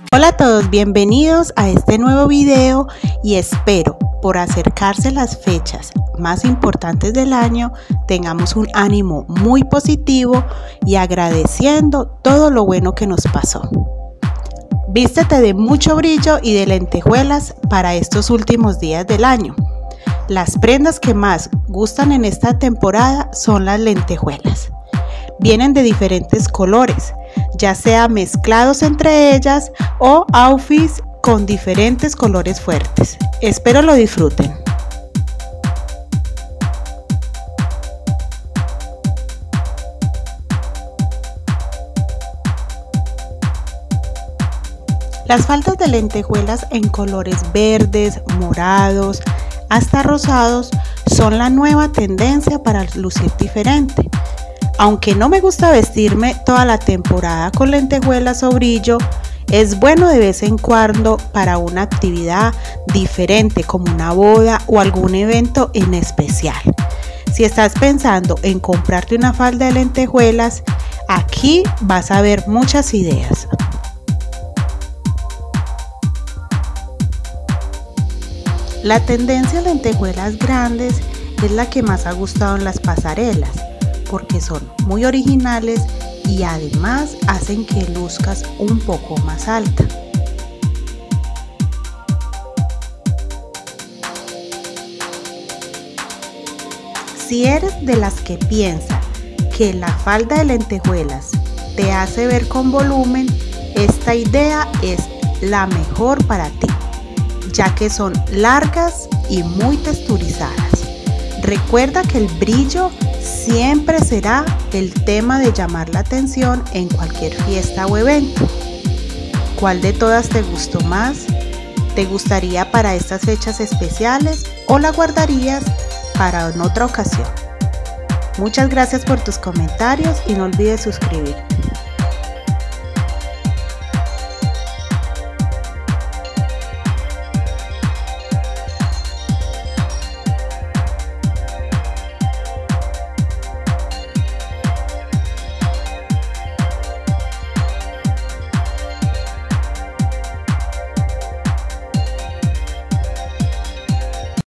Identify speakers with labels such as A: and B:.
A: Hola a todos, bienvenidos a este nuevo video y espero por acercarse las fechas más importantes del año tengamos un ánimo muy positivo y agradeciendo todo lo bueno que nos pasó. Vístete de mucho brillo y de lentejuelas para estos últimos días del año. Las prendas que más gustan en esta temporada son las lentejuelas. Vienen de diferentes colores, ya sea mezclados entre ellas o outfits con diferentes colores fuertes. Espero lo disfruten. Las faldas de lentejuelas en colores verdes, morados, hasta rosados son la nueva tendencia para lucir diferente. Aunque no me gusta vestirme toda la temporada con lentejuelas o brillo, es bueno de vez en cuando para una actividad diferente como una boda o algún evento en especial. Si estás pensando en comprarte una falda de lentejuelas, aquí vas a ver muchas ideas. La tendencia a lentejuelas grandes es la que más ha gustado en las pasarelas, porque son muy originales y además hacen que luzcas un poco más alta. Si eres de las que piensa que la falda de lentejuelas te hace ver con volumen, esta idea es la mejor para ti, ya que son largas y muy texturizadas. Recuerda que el brillo siempre será el tema de llamar la atención en cualquier fiesta o evento. ¿Cuál de todas te gustó más? ¿Te gustaría para estas fechas especiales o la guardarías para en otra ocasión? Muchas gracias por tus comentarios y no olvides suscribirte.